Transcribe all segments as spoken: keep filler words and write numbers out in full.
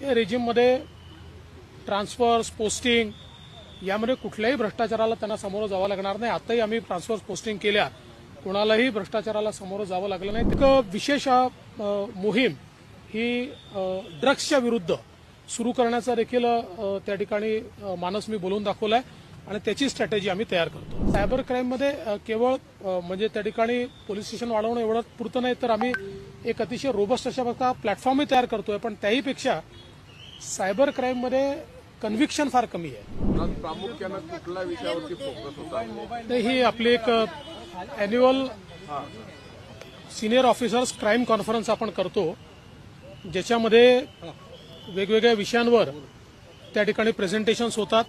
या रेजिममध्ये transfers posting यामध्ये कुठल्याही भ्रष्टाचाराला त्यांना सामोरं जावं लागणार नाही। आताही आम्ही ट्रान्सफर्स पोस्टिंग केल्या, कोणालाही भ्रष्टाचाराला सामोरं जावं लागलं नाही। एक विशेष मोहीम ही ड्रग्सच्या विरुद्ध सुरू करण्याचा देखील त्या ठिकाणी मानस मी बोलून दाखवलाय आणि त्याची स्ट्रॅटेजी आम्ही तयार करतो। सायबर क्राईममध्ये केवळ म्हणजे त्या ठिकाणी पोलीस स्टेशन वाढवणं एवढं पुरतं नाही, तर आम्ही एक अतिशय रोबस्ट अशा प्रकारचा प्लॅटफॉर्मही तयार करतोय। पण त्याहीपेक्षा सायबर क्राईममध्ये कन्व्हिक्शन फार कमी आहे। प्रामुख्याने कुठल्या विषयावरती फोकस होता? ही आपली एक annual senior officers crime conference आपण करतो, ज्याच्यामध्ये वेगवेगळ्या विषयांवर त्या ठिकाणी प्रेझेंटेशन्स होतात।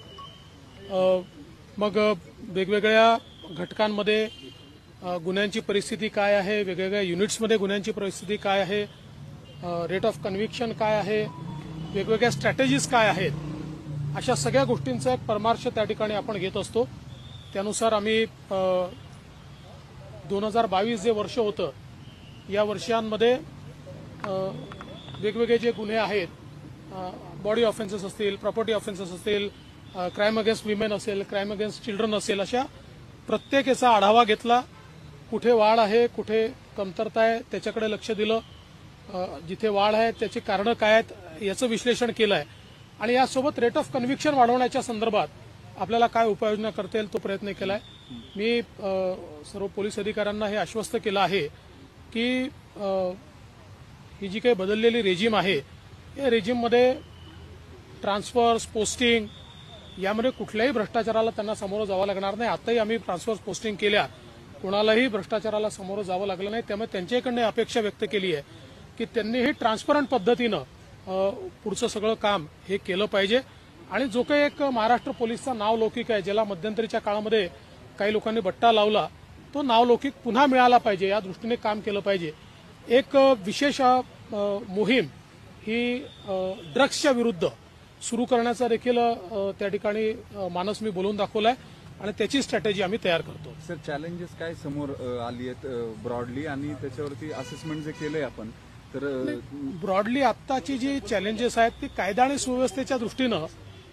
मग वेगवेगळ्या घटकांमध्ये गुन्ह्यांची परिस्थिती काय आहे, वेगवेगळ्या युनिट्समध्ये गुन्ह्यांची परिस्थिती काय आहे, रेट ऑफ कन्व्हिक्शन काय आहे, वेगवेगळ्या स्ट्रॅटेजीज काय आहेत, अशा सगळ्या गोष्टींचा एक परामर्श त्या ठिकाणी आपण घेत असतो। त्यानुसार आम्ही दोन हजार बावीस जे वर्ष होतं या वर्षांमध्ये वेगवेगळे जे गुन्हे आहेत, बॉडी ऑफेन्सेस असतील, प्रॉपर्टी ऑफेन्सेस असतील, क्राईम अगेन्स्ट विमेन असेल, क्राईम अगेन्स्ट चिल्ड्रन असेल, अशा प्रत्येकाचा आढावा घेतला। कुठे वाढ आहे, कुठे कमतरता आहे त्याच्याकडे लक्ष दिलं, जिथे वाढ आहे त्याची कारणं काय आहेत याचं विश्लेषण केलं आहे आणि यासोबत रेट ऑफ कन्व्हिक्शन वाढवण्याच्या संदर्भात आपल्याला काय उपाययोजना करता येईल तो प्रयत्न केला आहे। मी सर्व पोलीस अधिकाऱ्यांना हे आश्वस्त केलं आहे की ही जी काही बदललेली रेजिम आहे या रेजिममध्ये ट्रान्सफर्स पोस्टिंग यामध्ये कुठल्याही भ्रष्टाचाराला त्यांना सामोरं जावं लागणार नाही। आताही आम्ही ट्रान्सफर्स पोस्टिंग केल्या, कोणालाही भ्रष्टाचाराला सामोरं जावं लागलं नाही। त्यामुळे त्यांच्याकडनं अपेक्षा व्यक्त केली आहे की त्यांनी ही ट्रान्सपरंट पद्धतीनं पुढचं सगळं काम हे केलं पाहिजे आणि जो काही एक महाराष्ट्र पोलीसचा नावलौकिक आहे, ज्याला मध्यंतरीच्या काळामध्ये काही लोकांनी बट्टा लावला, तो नावलौकिक पुन्हा मिळाला पाहिजे या दृष्टीने काम केलं पाहिजे। एक विशेष मोहीम ही ड्रग्सच्या विरुद्ध सुरू करण्याचा देखील त्या ठिकाणी मानस मी बोलून दाखवलाय आणि त्याची स्ट्रॅटेजी आम्ही तयार करतो। सर, चॅलेंजेस काय समोर आली आहेत ब्रॉडली आणि त्याच्यावरती असेसमेंट जे केलंय आपण, तर ब्रॉडली आत्ताची जी चॅलेंजेस आहेत ती कायदा आणि सुव्यवस्थेच्या दृष्टीनं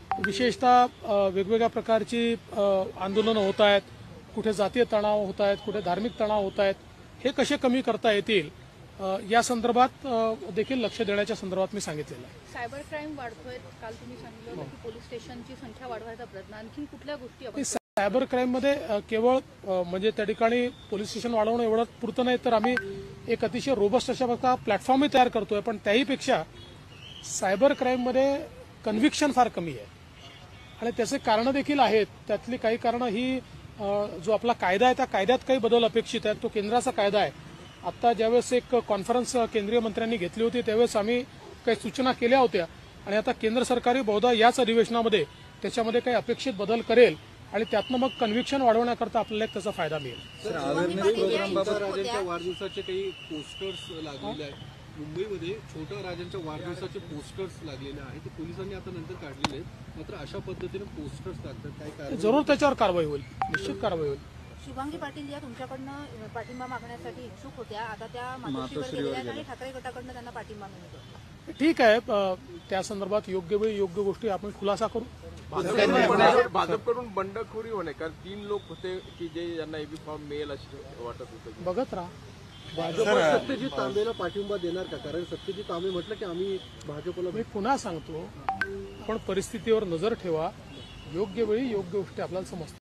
विशेषतः वेगवेगळ्या प्रकारची आंदोलनं होत आहेत, कुठे जातीय तणाव होत आहेत, कुठे धार्मिक तणाव होत आहेत, हे कसे कमी करता येतील या संदर्भात देखील लक्ष देण्याच्या संदर्भात मी सांगितलेलं आहे। सायबर क्राईम वाढतोय, काल तुम्ही सांगितलं की पोलीस स्टेशनची संख्या वाढवायचा प्रयत्न, आणखी कुठल्या गोष्टी? सायबर क्राईममध्ये केवळ म्हणजे त्या ठिकाणी पोलीस स्टेशन वाढवणं एवढं पुरतं नाही, तर आम्ही एक अतिशय रोबस्ट अशा प्रकारचा प्लॅटफॉर्मही तयार करतोय। पण त्याहीपेक्षा सायबर क्राईममध्ये कन्व्हिक्शन फार कमी आहे आणि त्याचे कारणं देखील आहेत। त्यातली काही कारणं ही जो आपला कायदा आहे त्या कायद्यात काही बदल अपेक्षित आहेत, तो केंद्राचा कायदा आहे। आता ज्यावेळेस एक कॉन्फरन्स केंद्रीय मंत्र्यांनी घेतली होती त्यावेळेस आम्ही काही सूचना केल्या होत्या आणि आता केंद्र सरकारही बहुधा याच अधिवेशनामध्ये त्याच्यामध्ये काही अपेक्षित बदल करेल आणि त्यातनं मग कन्व्हिक्शन वाढवण्याकरता आपल्याला एक त्याचा फायदा मिळेल। सर, अवेअरनेस प्रोग्रामबाबत राजांच्या वाढदिवसाचे काही पोस्टर्स लागलेले आहेत मुंबईमध्ये, छोट्या राजांच्या वाढदिवसाचे पोस्टर्स लागलेले आहेत, ते पोलिसांनी आता नंतर काढलेले आहेत, मात्र अशा पद्धतीने पोस्टर्स लागतात, काय कारण? जरूर त्याच्यावर कारवाई होईल, निश्चित कारवाई होईल। शुभांगी पाटील या तुमच्याकडनं पाठिंबा मागण्यासाठी इच्छुक होत्या, आता त्या मातोश्रीवर गेल्या आणि ठाकरे गटाकडनं त्यांना पाठिंबा मिळतो। ठीक आहे, त्या संदर्भात योग्य वेळी योग्य गोष्टी आपण खुलासा करू। भाजपकडून बंडखोरी होणे, कारण तीन लोक होते की जे यांना एबी फॉर्म मिळेल अशी वाटत होतं। बघत राहा, भाजप सत्यजित तांबेला पाठिंबा देणार का? कारण सत्यजित तांबे म्हटलं की आम्ही भाजपला. मी पुन्हा सांगतो, आपण परिस्थितीवर नजर ठेवा, योग्य वेळी योग्य गोष्टी आपल्याला समजतात.